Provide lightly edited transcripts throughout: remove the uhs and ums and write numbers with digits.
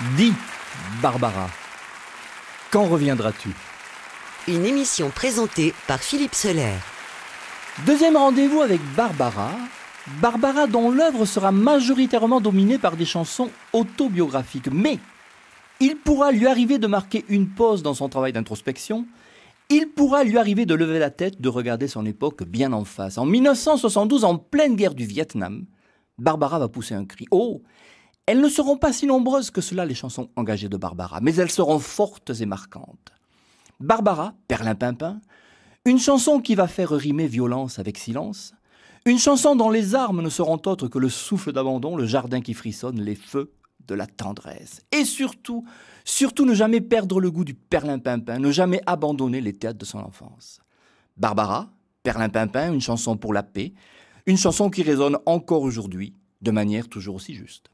Dis, Barbara, quand reviendras-tu? Une émission présentée par Philippe Soler. Deuxième rendez-vous avec Barbara. Barbara dont l'œuvre sera majoritairement dominée par des chansons autobiographiques. Mais il pourra lui arriver de marquer une pause dans son travail d'introspection. Il pourra lui arriver de lever la tête, de regarder son époque bien en face. En 1972, en pleine guerre du Vietnam, Barbara va pousser un cri. Oh, elles ne seront pas si nombreuses que cela, les chansons engagées de Barbara, mais elles seront fortes et marquantes. Barbara, Perlimpinpin, une chanson qui va faire rimer violence avec silence, une chanson dont les armes ne seront autres que le souffle d'abandon, le jardin qui frissonne, les feux de la tendresse. Et surtout ne jamais perdre le goût du perlimpinpin, ne jamais abandonner les théâtres de son enfance. Barbara, Perlimpinpin, une chanson pour la paix, une chanson qui résonne encore aujourd'hui de manière toujours aussi juste.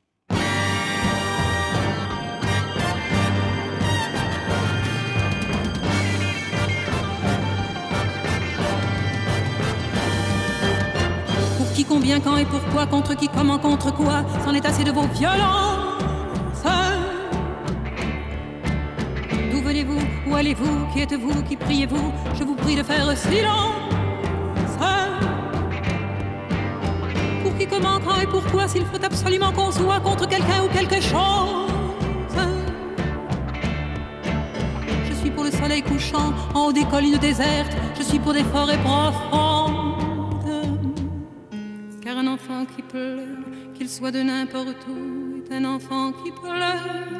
Qui, combien, quand et pourquoi, contre qui, comment, contre quoi, c'en est assez de vos violences. D'où venez-vous, où allez-vous, qui êtes-vous, qui priez-vous, je vous prie de faire silence. Pour qui, comment, quand et pourquoi, s'il faut absolument qu'on soit contre quelqu'un ou quelque chose. Je suis pour le soleil couchant, en haut des collines désertes, je suis pour des forêts profondes. Car un enfant qui pleure, qu'il soit de n'importe où, est un enfant qui pleure.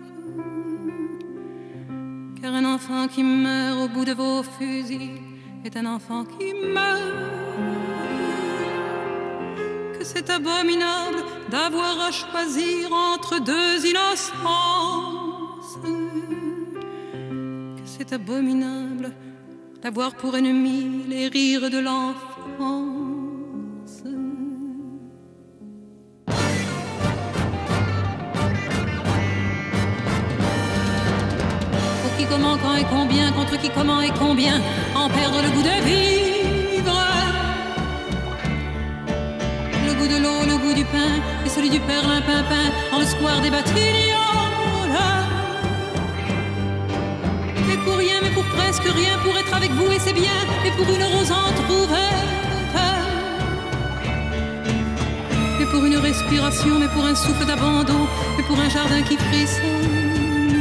Car un enfant qui meurt au bout de vos fusils est un enfant qui meurt. Que c'est abominable d'avoir à choisir entre deux innocences. Que c'est abominable d'avoir pour ennemi les rires de l'enfant. Qui, comment, quand et combien, contre qui, comment et combien, en perdre le goût de vivre. Le goût de l'eau, le goût du pain, et celui du perlimpinpin, dans le square des Batignolles. Mais pour rien, mais pour presque rien, pour être avec vous et c'est bien, et pour une rose entrouverte. Mais pour une respiration, mais pour un souffle d'abandon, mais pour un jardin qui frissonne.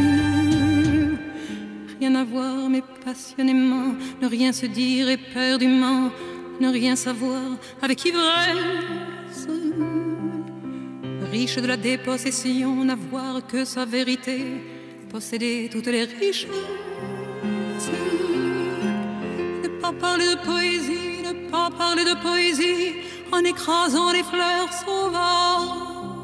Rien à voir, mais passionnément, ne rien se dire éperdument, ne rien savoir avec ivresse. Riche de la dépossession, n'avoir que sa vérité, posséder toutes les richesses. Ne pas parler de poésie, ne pas parler de poésie, en écrasant les fleurs sauvages.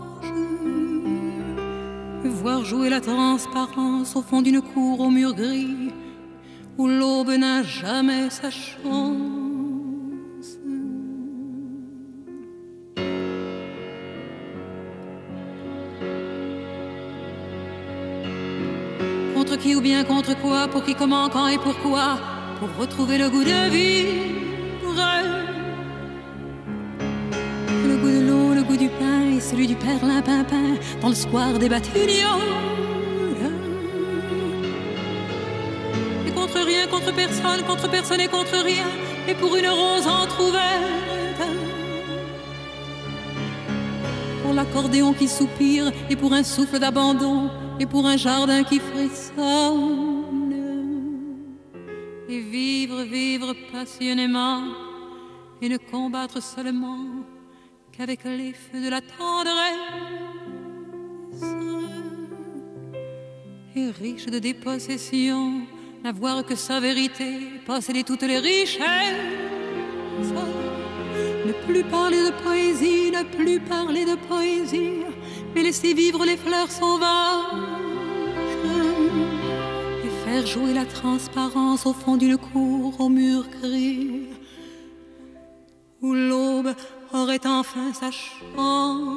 Voir jouer la transparence au fond d'une cour au mur gris où l'aube n'a jamais sa chance. Contre qui ou bien contre quoi, pour qui, comment, quand et pourquoi, pour retrouver le goût de vivre. Le goût de l'eau, le goût du pain et celui du perlimpinpin dans le square des Batignolles. Et contre rien, contre personne et contre rien, et pour une rose entrouverte. Pour l'accordéon qui soupire, et pour un souffle d'abandon, et pour un jardin qui frissonne. Et vivre, vivre passionnément, et ne combattre seulement qu'avec les feux de la tendresse. Et riche de dépossession, n'avoir que sa vérité, posséder toutes les richesses. Ne plus parler de poésie, ne plus parler de poésie, mais laisser vivre les fleurs sauvages. Et faire jouer la transparence au fond d'une cour au mur gris, où l'aube aurait enfin sa chance.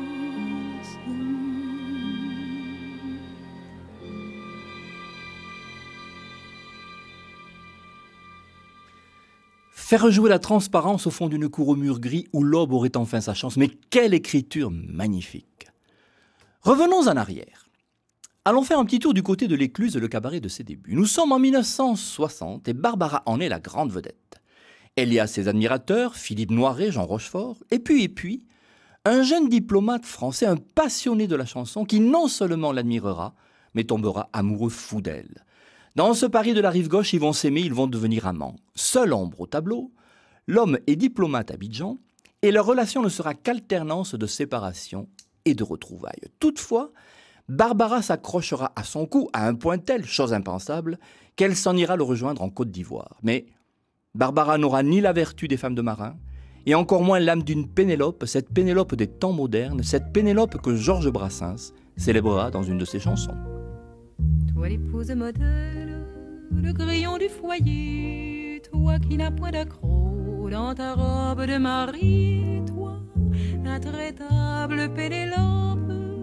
Faire jouer la transparence au fond d'une cour au mur gris où l'aube aurait enfin sa chance. Mais quelle écriture magnifique! Revenons en arrière. Allons faire un petit tour du côté de l'Écluse, le cabaret de ses débuts. Nous sommes en 1960 et Barbara en est la grande vedette. Elle y a ses admirateurs, Philippe Noiret, Jean Rochefort, et puis, un jeune diplomate français, un passionné de la chanson, qui non seulement l'admirera, mais tombera amoureux fou d'elle. Dans ce Paris de la rive gauche, ils vont s'aimer, ils vont devenir amants. Seule ombre au tableau, l'homme est diplomate à Abidjan, et leur relation ne sera qu'alternance de séparation et de retrouvailles. Toutefois, Barbara s'accrochera à son cou à un point tel, chose impensable, qu'elle s'en ira le rejoindre en Côte d'Ivoire. Mais Barbara n'aura ni la vertu des femmes de marins, et encore moins l'âme d'une Pénélope, cette Pénélope des temps modernes, cette Pénélope que Georges Brassens célébrera dans une de ses chansons. Toi l'épouse modèle, le grillon du foyer, toi qui n'as point d'accroc dans ta robe de mariée, toi, l'intraitable Pénélope,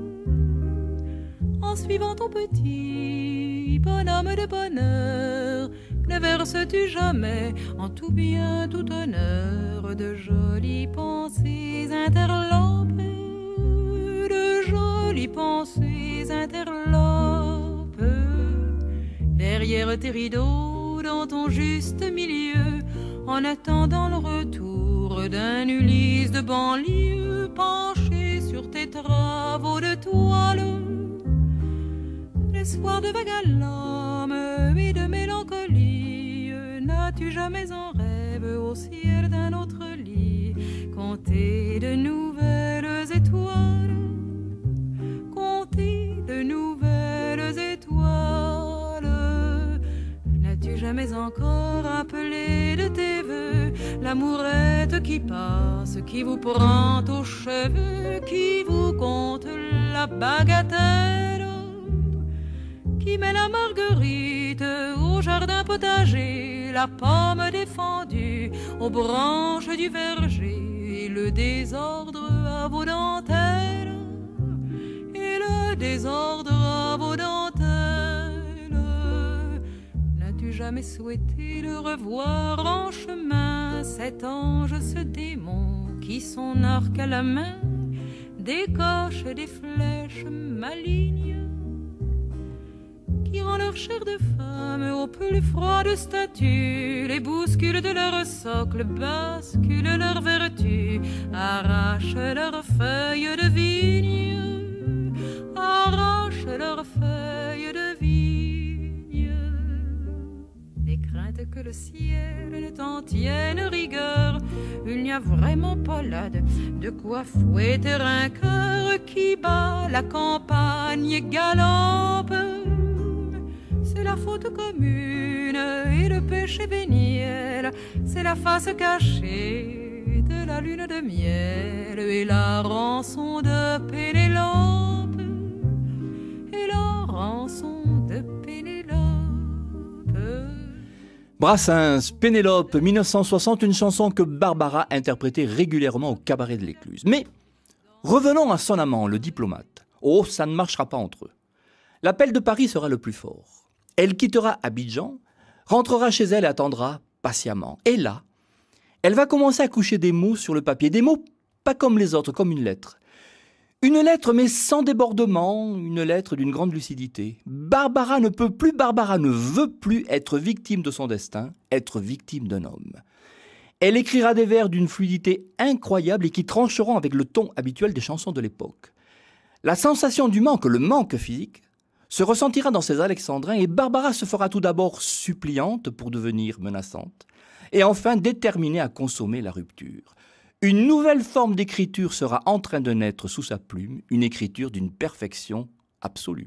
en suivant ton petit bonhomme de bonheur, ne verses-tu jamais en tout bien, tout honneur de jolies pensées interlopes, de jolies pensées interlopes. Derrière tes rideaux, dans ton juste milieu, en attendant le retour d'un Ulysse de banlieue, penché sur tes travaux de toile, l'espoir de vague à l'âme et de mélancolie, n'as-tu jamais en rêve au ciel d'un autre lit compter de nouvelles étoiles, compter de nouvelles étoiles? N'as-tu jamais encore appelé de tes voeux l'amourette qui passe, qui vous prend aux cheveux, qui vous compte la bagatelle, qui met la marguerite au jardin potager, la pomme défendue aux branches du verger, et le désordre à vos dentelles, et le désordre à vos dentelles? N'as-tu jamais souhaité le revoir en chemin, cet ange, ce démon, qui son arc à la main décoche des flèches malignes, qui rend leur chair de femme au plus froide statue, les bousculent de leur socle, basculent leur vertu, arrachent leurs feuilles de vigne, arrachent leurs feuilles de vigne. Et crainte que le ciel ne t'en tienne rigueur, il n'y a vraiment pas là de quoi fouetter un cœur qui bat la campagne et galope. C'est la faute commune et le péché véniel, c'est la face cachée de la lune de miel, et la rançon de Pénélope, et la rançon de Pénélope. Brassens, Pénélope, 1960, une chanson que Barbara interprétait régulièrement au cabaret de l'Écluse. Mais revenons à son amant, le diplomate. Oh, ça ne marchera pas entre eux. L'appel de Paris sera le plus fort. Elle quittera Abidjan, rentrera chez elle et attendra patiemment. Et là, elle va commencer à coucher des mots sur le papier. Des mots pas comme les autres, comme une lettre. Une lettre mais sans débordement, une lettre d'une grande lucidité. Barbara ne peut plus, Barbara ne veut plus être victime de son destin, être victime d'un homme. Elle écrira des vers d'une fluidité incroyable et qui trancheront avec le ton habituel des chansons de l'époque. La sensation du manque, le manque physique, se ressentira dans ses alexandrins et Barbara se fera tout d'abord suppliante pour devenir menaçante et enfin déterminée à consommer la rupture. Une nouvelle forme d'écriture sera en train de naître sous sa plume, une écriture d'une perfection absolue.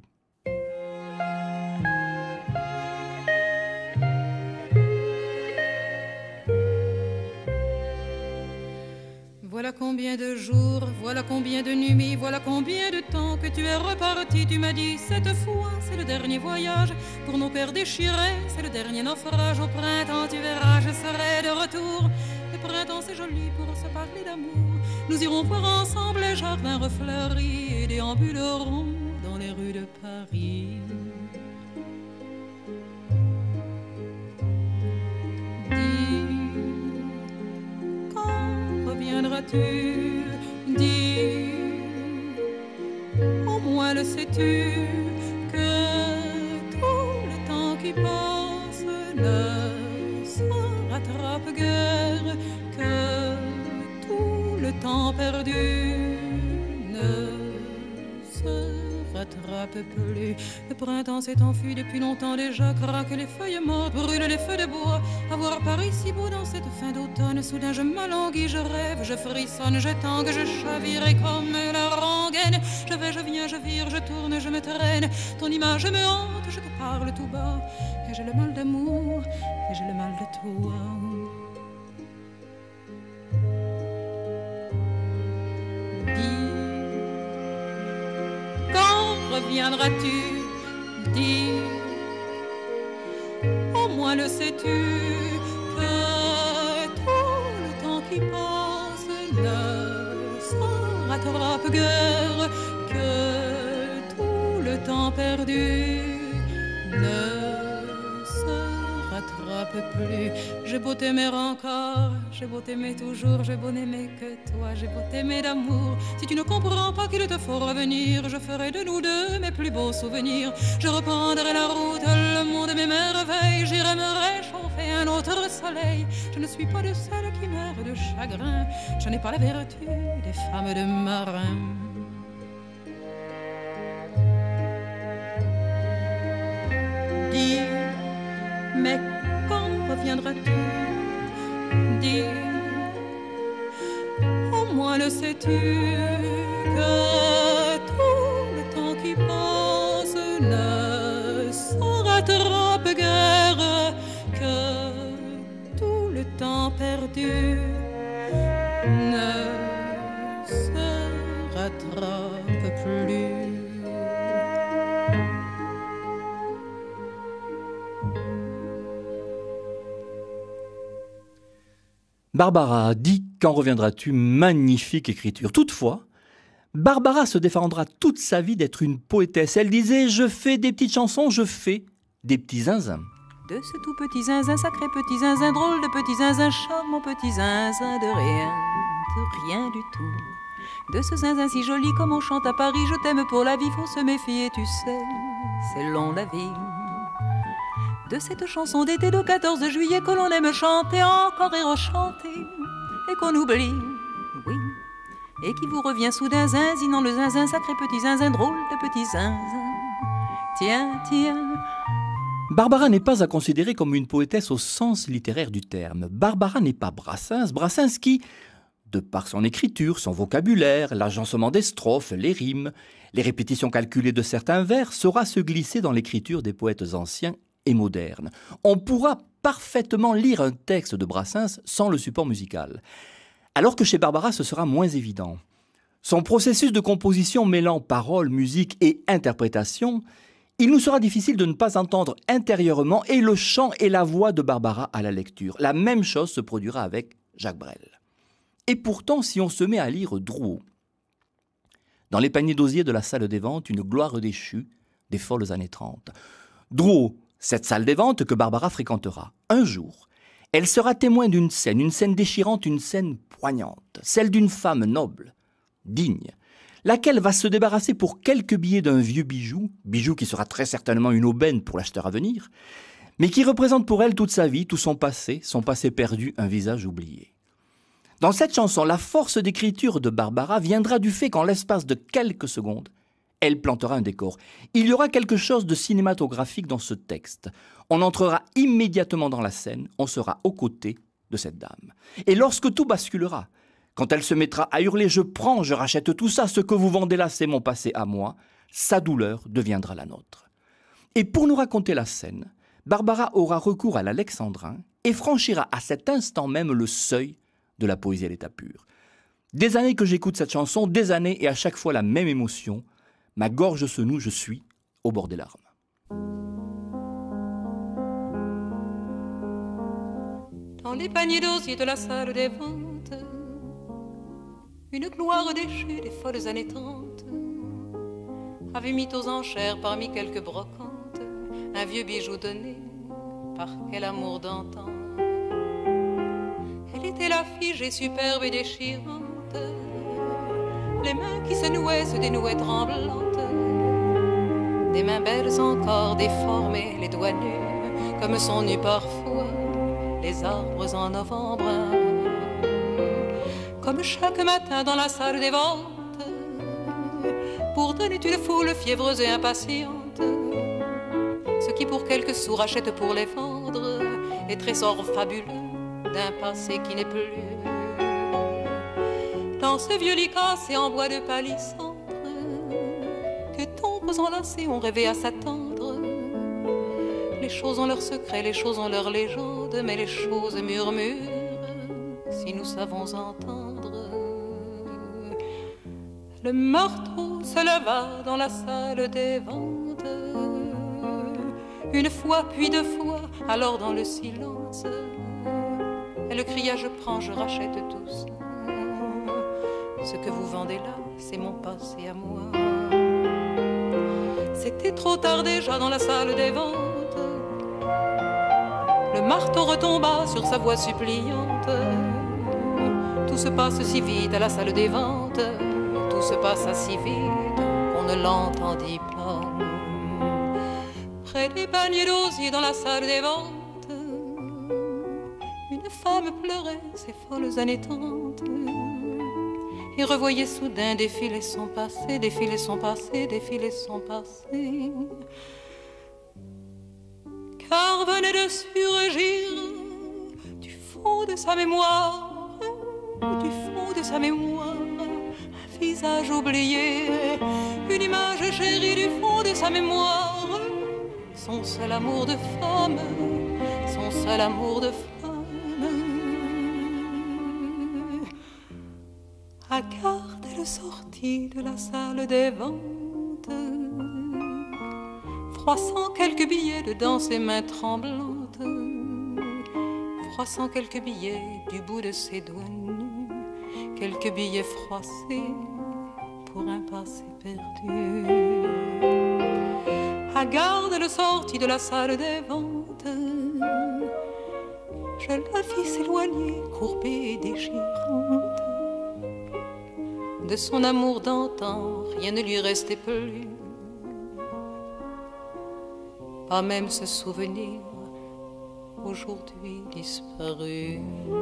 Voilà combien de jours, voilà combien de nuits, voilà combien de temps que tu es reparti. Tu m'as dit cette fois c'est le dernier voyage pour nos cœurs déchirés, c'est le dernier naufrage. Au printemps tu verras je serai de retour. Le printemps c'est joli pour se parler d'amour. Nous irons voir ensemble les jardins refleuris et déambulerons dans les rues de Paris. Reviendras-tu, dis, au moins le sais-tu, que rattrape plus. Le printemps s'est enfui depuis longtemps déjà, craquent les feuilles mortes, brûlent les feux de bois. Avoir Paris si beau dans cette fin d'automne, soudain je m'alanguis, je rêve, je frissonne, je tangue, je chavire et comme la rengaine. Je vais, je viens, je vire, je tourne, je me traîne. Ton image me hante, je te parle tout bas. Et j'ai le mal d'amour, et j'ai le mal de toi. Dis, quand reviendras-tu? Dis, au moins le sais-tu, que tout le temps qui passe ne se rattrape guère, que tout le temps perdu ne se rattrape plus. J'ai beau t'aimer encore, j'ai beau t'aimer toujours, j'ai beau n'aimer que toi, j'ai beau t'aimer d'amour. Si tu ne comprends pas qu'il te faut revenir, je ferai de nous deux mes plus beaux souvenirs. Je reprendrai la route, le monde m'émerveille, j'irai me réchauffer un autre soleil. Je ne suis pas de celles qui meurent de chagrin, je n'ai pas la vertu des femmes de marin. Dis, mais quand reviendras-tu? Dis, au moins le sais-tu, que tout le temps qui passe ne se rattrape guère, que tout le temps perdu ne se rattrape plus. Barbara dit « Quand reviendras-tu » Magnifique écriture. Toutefois, Barbara se défendra toute sa vie d'être une poétesse. Elle disait « Je fais des petites chansons, je fais des petits zinzins ». De ce tout petit zinzin, sacré petit zinzin, drôle de petit zinzin, charmant petit zinzin, de rien du tout. De ce zinzin si joli comme on chante à Paris, je t'aime pour la vie, faut se méfier, tu sais, c'est long la vie. De cette chanson d'été de 14 juillet que l'on aime chanter encore et rechanter, et qu'on oublie, oui, et qui vous revient soudain zinzinant le zinzin, sacré petit zinzin, drôle de petit zinzin. Tiens, tiens. Barbara n'est pas à considérer comme une poétesse au sens littéraire du terme. Barbara n'est pas Brassens, Brassens qui, de par son écriture, son vocabulaire, l'agencement des strophes, les rimes, les répétitions calculées de certains vers, saura se glisser dans l'écriture des poètes anciens et modernes. On pourra parfaitement lire un texte de Brassens sans le support musical. Alors que chez Barbara, ce sera moins évident. Son processus de composition mêlant paroles, musique et interprétation, il nous sera difficile de ne pas entendre intérieurement et le chant et la voix de Barbara à la lecture. La même chose se produira avec Jacques Brel. Et pourtant, si on se met à lire Drouot, dans les paniers d'osier de la salle des ventes, une gloire déchue des folles années 30. Drouot, cette salle des ventes que Barbara fréquentera. Un jour, elle sera témoin d'une scène, une scène déchirante, une scène poignante, celle d'une femme noble, digne, laquelle va se débarrasser pour quelques billets d'un vieux bijou qui sera très certainement une aubaine pour l'acheteur à venir, mais qui représente pour elle toute sa vie, tout son passé perdu, un visage oublié. Dans cette chanson, la force d'écriture de Barbara viendra du fait qu'en l'espace de quelques secondes, elle plantera un décor. Il y aura quelque chose de cinématographique dans ce texte. On entrera immédiatement dans la scène, on sera aux côtés de cette dame. Et lorsque tout basculera, quand elle se mettra à hurler « Je prends, je rachète tout ça, ce que vous vendez là, c'est mon passé à moi », sa douleur deviendra la nôtre. Et pour nous raconter la scène, Barbara aura recours à l'alexandrin et franchira à cet instant même le seuil de la poésie à l'état pur. Des années que j'écoute cette chanson, des années et à chaque fois la même émotion. Ma gorge se noue, je suis au bord des larmes. Dans les paniers d'osier de la salle des ventes, une gloire déchue des folles années 30 avait mis aux enchères parmi quelques brocantes un vieux bijou donné par quel amour d'antan. Elle était la figée superbe et déchirante, les mains qui se nouaient se dénouaient tremblantes, des mains belles encore déformées, les doigts nus comme sont nus parfois les arbres en novembre. Comme chaque matin dans la salle des ventes, Pourtant est une foule fiévreuse et impatiente. Ceux qui pour quelques sous rachètent pour les vendre, les trésors fabuleux d'un passé qui n'est plus. Dans ce vieux lit cassé en bois de palissandre, que tombes enlacés ont rêvé à s'attendre. Les choses ont leurs secrets, les choses ont leurs légendes, mais les choses murmurent si nous savons entendre. Le marteau se leva dans la salle des ventes, une fois puis deux fois, alors dans le silence, elle cria: je prends, je rachète tous. Ce que vous vendez là, c'est mon passé à moi. C'était trop tard déjà dans la salle des ventes. Le marteau retomba sur sa voix suppliante. Tout se passe si vite à la salle des ventes, tout se passa si vite qu'on ne l'entendit pas. Près des paniers d'osier dans la salle des ventes, une femme pleurait ses folles années 30 et revoyait soudain défiler son passé, défiler son passé, défiler son passé. Car venait de surgir du fond de sa mémoire, du fond de sa mémoire, un visage oublié, une image chérie du fond de sa mémoire. Son seul amour de femme, son seul amour de femme. Agathe, elle sortit de la salle des ventes, froissant quelques billets dedans ses mains tremblantes, froissant quelques billets du bout de ses doigts nus, quelques billets froissés pour un passé perdu. Agathe, elle sortit de la salle des ventes, je la vis s'éloigner, courbée et déchirante. De son amour d'antan, rien ne lui restait plus, pas même ce souvenir aujourd'hui disparu.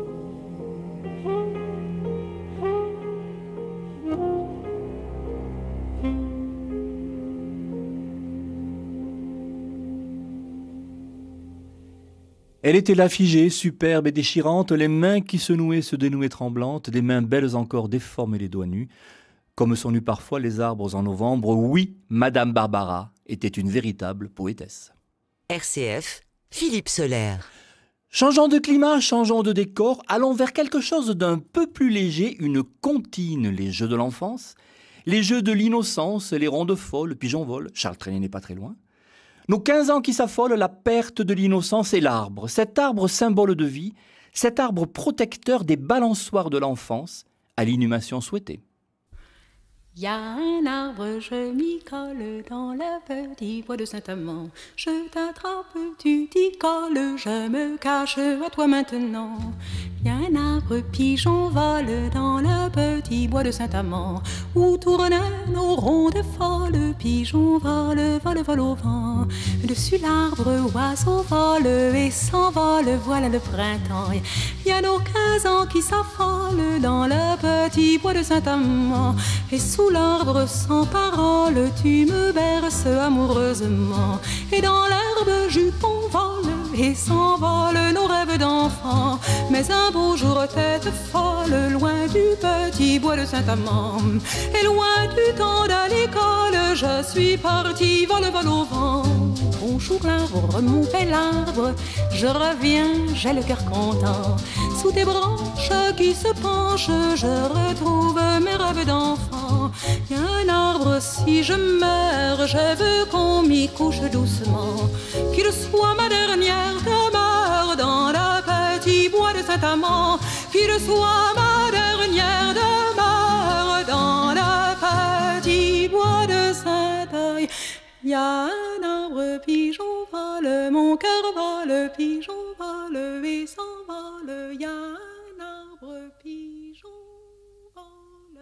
Elle était là figée, superbe et déchirante, les mains qui se nouaient, se dénouaient tremblantes, des mains belles encore déformées les doigts nus, comme sont nus parfois les arbres en novembre. Oui, Madame Barbara était une véritable poétesse. RCF, Philippe Soler. Changeons de climat, changeons de décor, allons vers quelque chose d'un peu plus léger, une comptine, les jeux de l'enfance, les jeux de l'innocence, les rondes folles, le pigeon vole, Charles Trenet n'est pas très loin. Nos 15 ans qui s'affolent, la perte de l'innocence et l'arbre, cet arbre symbole de vie, cet arbre protecteur des balançoires de l'enfance, à l'inhumation souhaitée. Il y a un arbre, je m'y colle dans le petit bois de Saint-Amand. Je t'attrape, tu t'y colles, je me cache à toi maintenant. Il y a un arbre, pigeon vole dans le petit bois de Saint-Amand, où tournent nos rondes folles, pigeon vole, vole, vole au vent. Dessus l'arbre, oiseau vole et s'envole, voilà le printemps. Il y a nos 15 ans qui s'affolent dans le petit bois de Saint-Amand, et sous l'arbre sans parole, tu me berces amoureusement. Et dans l'herbe, jupon vole et s'envole nos rêves d'enfants. Mais un beau jour, tête folle, loin du petit bois de Saint-Amand, et loin du temps de l'école, je suis partie, vole, vole au vent. Bonjour l'arbre, mon bel arbre, je reviens, j'ai le cœur content. Sous tes branches qui se penchent, je retrouve mes rêves d'enfant. Il y a un arbre, si je meurs, je veux qu'on m'y couche doucement, qu'il soit ma dernière demeure dans le petit bois de Saint-Amand, qu'il soit ma dernière demeure dans le petit bois de Saint-Amand. Il y a un arbre, pigeon vole, mon cœur vole, pigeon vole et s'envole. Il y a un arbre, pigeon vole.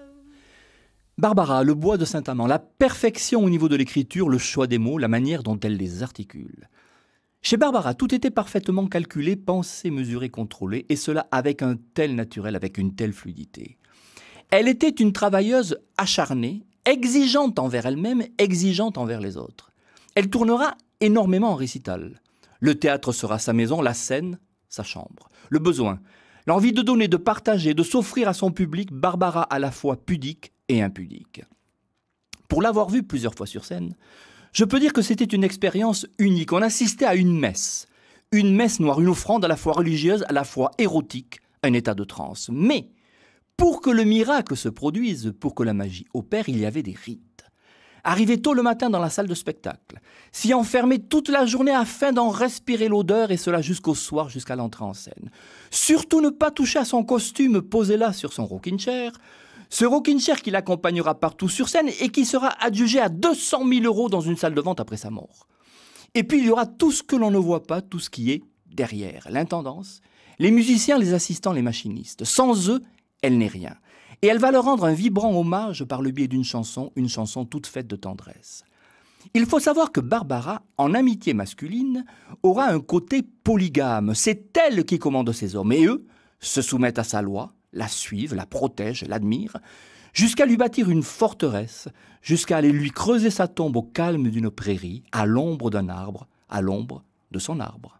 Barbara, le bois de Saint-Amand, la perfection au niveau de l'écriture, le choix des mots, la manière dont elle les articule. Chez Barbara, tout était parfaitement calculé, pensé, mesuré, contrôlé, et cela avec un tel naturel, avec une telle fluidité. Elle était une travailleuse acharnée, exigeante envers elle-même, exigeante envers les autres. Elle tournera énormément en récital. Le théâtre sera sa maison, la scène, sa chambre. Le besoin, l'envie de donner, de partager, de s'offrir à son public, Barbara à la fois pudique et impudique. Pour l'avoir vue plusieurs fois sur scène, je peux dire que c'était une expérience unique. On assistait à une messe noire, une offrande à la fois religieuse, à la fois érotique, un état de transe. Mais pour que le miracle se produise, pour que la magie opère, il y avait des rites. Arriver tôt le matin dans la salle de spectacle, s'y enfermer toute la journée afin d'en respirer l'odeur, et cela jusqu'au soir, jusqu'à l'entrée en scène. Surtout ne pas toucher à son costume posé là sur son rocking chair, ce rocking chair qui l'accompagnera partout sur scène et qui sera adjugé à 200 000 € dans une salle de vente après sa mort. Et puis il y aura tout ce que l'on ne voit pas, tout ce qui est derrière, l'intendance, les musiciens, les assistants, les machinistes. Sans eux, elle n'est rien. Et elle va leur rendre un vibrant hommage par le biais d'une chanson, une chanson toute faite de tendresse. Il faut savoir que Barbara, en amitié masculine, aura un côté polygame. C'est elle qui commande ses hommes, et eux se soumettent à sa loi, la suivent, la protègent, l'admirent, jusqu'à lui bâtir une forteresse, jusqu'à aller lui creuser sa tombe au calme d'une prairie, à l'ombre d'un arbre, à l'ombre de son arbre.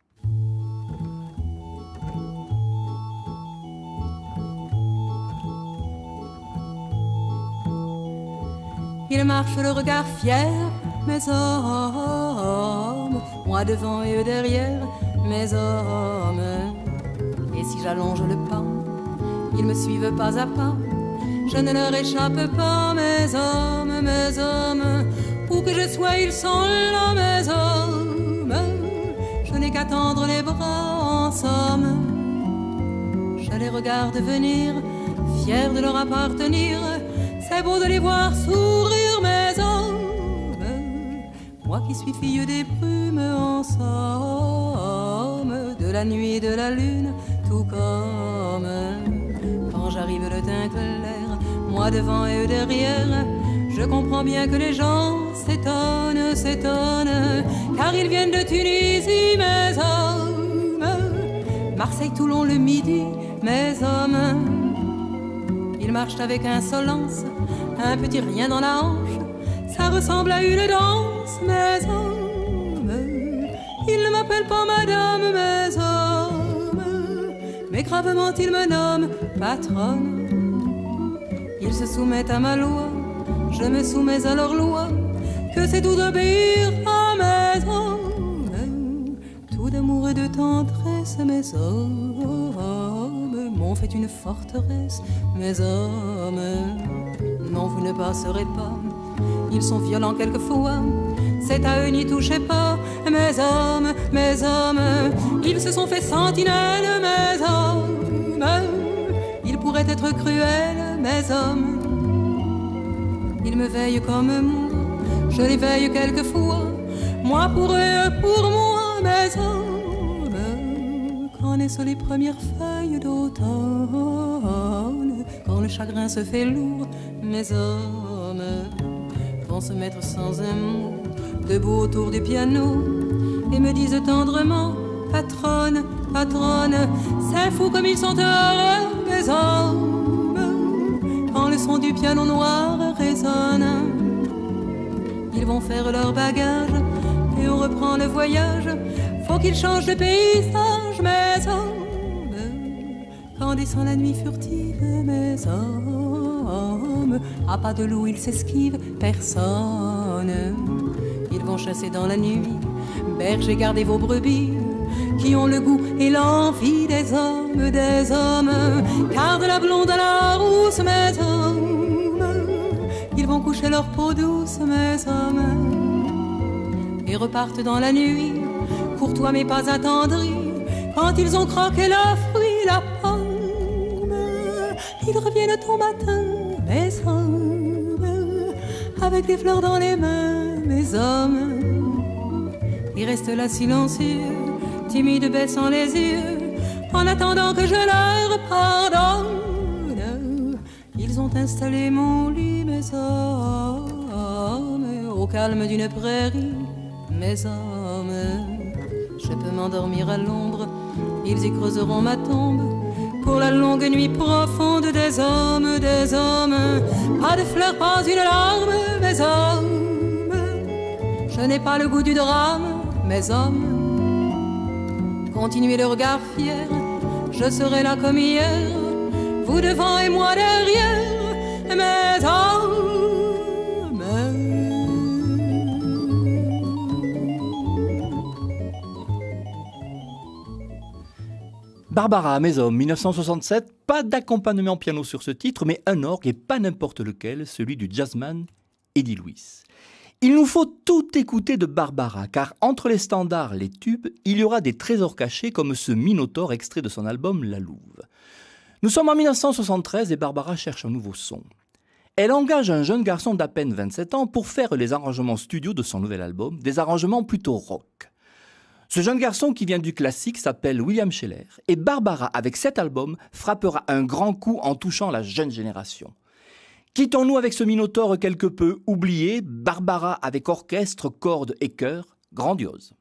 Il marche le regard fier, mes hommes, moi devant et eux derrière, mes hommes. Et si j'allonge le pas, ils me suivent pas à pas, je ne leur échappe pas, mes hommes, mes hommes. Où que je sois, ils sont là, mes hommes. Je n'ai qu'à tendre les bras en somme. Je les regarde venir, fier de leur appartenir. C'est beau de les voir sourire, mes hommes. Moi qui suis fille des brumes en somme, de la nuit et de la lune, tout comme quand j'arrive le teint clair, moi devant et eux derrière. Je comprends bien que les gens s'étonnent, s'étonnent, car ils viennent de Tunisie, mes hommes. Marseille, Toulon, le midi, mes hommes. Ils marchent avec insolence, un petit rien dans la hanche, ça ressemble à une danse, mes hommes. Ils ne m'appellent pas madame, mes hommes, mais gravement ils me nomment patronne. Ils se soumettent à ma loi, je me soumets à leur loi, que c'est tout d'obéir à mes hommes. Tout d'amour et de tendresse, mes hommes, m'ont fait une forteresse, mes hommes. Non, vous ne passerez pas, ils sont violents quelquefois, c'est à eux n'y touchez pas, mes hommes, mes hommes. Ils se sont fait sentinelles, mes hommes. Ils pourraient être cruels, mes hommes. Ils me veillent comme moi, je les veille quelquefois, moi pour eux, pour moi, mes hommes. Quand naissent les premières feuilles d'automne, quand le chagrin se fait lourd, mes hommes vont se mettre sans un mot, debout autour du piano, et me disent tendrement, patronne, patronne, c'est fou comme ils sont heureux, mes hommes, quand le son du piano noir résonne. Ils vont faire leur bagage, et on reprend le voyage, faut qu'ils changent de paysage, mes hommes. Quand descend la nuit furtive, mes hommes, à pas de loup ils s'esquivent, personne. Ils vont chasser dans la nuit, bergers gardez vos brebis, qui ont le goût et l'envie des hommes, car de la blonde à la rousse, mes hommes, ils vont coucher leur peau douce, mes hommes, et repartent dans la nuit, courtois mais pas attendris, quand ils ont croqué le fruit, la pomme, ils reviennent au matin, mes hommes, avec des fleurs dans les mains, mes hommes. Ils restent là silencieux, timides baissant les yeux, en attendant que je leur pardonne. Ils ont installé mon lit, mes hommes, au calme d'une prairie, mes hommes. Je peux m'endormir à l'ombre, ils y creuseront ma tombe, pour la longue nuit profonde des hommes, des hommes. Pas de fleurs, pas une larme, mes hommes. Je n'ai pas le goût du drame, mes hommes. Continuez le regard fier, je serai là comme hier, vous devant et moi derrière, mes hommes. Barbara, mes hommes, 1967, pas d'accompagnement piano sur ce titre, mais un orgue et pas n'importe lequel, celui du jazzman Eddie Louis. Il nous faut tout écouter de Barbara, car entre les standards, les tubes, il y aura des trésors cachés comme ce Minotaure extrait de son album La Louve. Nous sommes en 1973 et Barbara cherche un nouveau son. Elle engage un jeune garçon d'à peine 27 ans pour faire les arrangements studio de son nouvel album, des arrangements plutôt rock. Ce jeune garçon qui vient du classique s'appelle William Scheller et Barbara, avec cet album, frappera un grand coup en touchant la jeune génération. Quittons-nous avec ce Minotaure quelque peu oublié, Barbara avec orchestre, cordes et chœur, grandiose.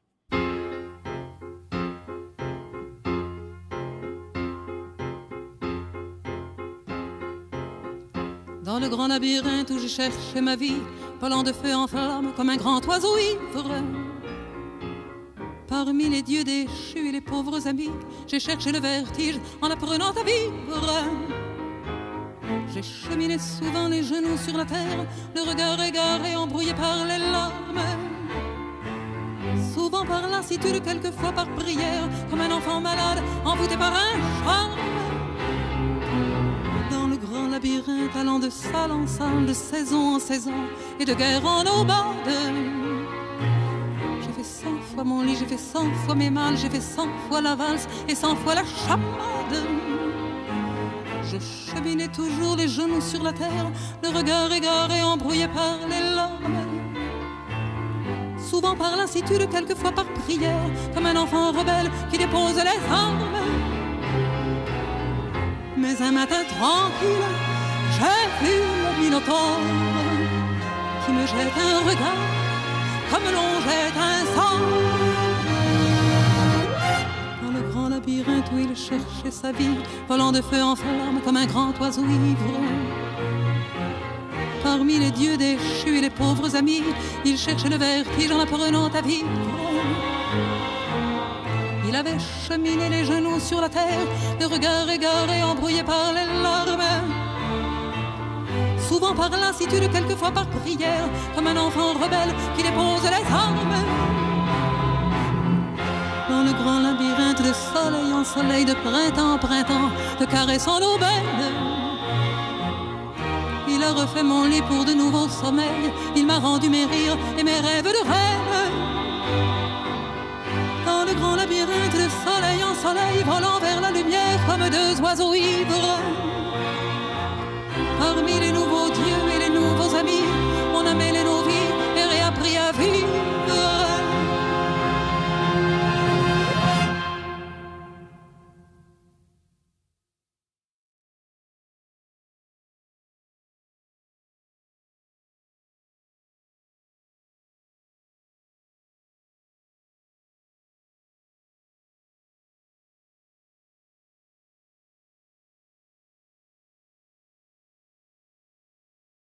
Dans le grand labyrinthe où je cherchais ma vie, volant de feu en flamme comme un grand oiseau ivre. Parmi les dieux déchus et les pauvres amis, j'ai cherché le vertige en apprenant à vivre. J'ai cheminé souvent les genoux sur la terre, le regard égaré, embrouillé par les larmes. Souvent par lassitude, quelquefois par prière, comme un enfant malade, envoûté par un charme. Dans le grand labyrinthe, allant de salle en salle, de saison en saison, et de guerre en aubade. J'ai fait 100 fois mon lit, j'ai fait 100 fois mes mâles, j'ai fait 100 fois la valse et 100 fois la chamade. Je cheminais toujours les genoux sur la terre, le regard égaré, embrouillé par les larmes. Souvent par lassitude, quelquefois par prière, comme un enfant rebelle qui dépose les armes. Mais un matin tranquille, j'ai vu le Minotaure qui me jette un regard comme l'on jette un sang. Dans le grand labyrinthe où il cherchait sa vie, volant de feu en flamme comme un grand oiseau ivre. Parmi les dieux déchus et les pauvres amis, il cherchait le vertige en apprenant à vivre. Il avait cheminé les genoux sur la terre, le regard égaré, embrouillé par les larmes. Souvent par lassitude, quelquefois par prière, comme un enfant rebelle qui dépose les armes. Dans le grand labyrinthe de soleil en soleil, de printemps en printemps, de caresse en aubaine, il a refait mon lit pour de nouveaux sommeils. Il m'a rendu mes rires et mes rêves de reine. Dans le grand labyrinthe de soleil en soleil, volant vers la lumière comme deux oiseaux ivres. Parmi les nouveaux dieux et les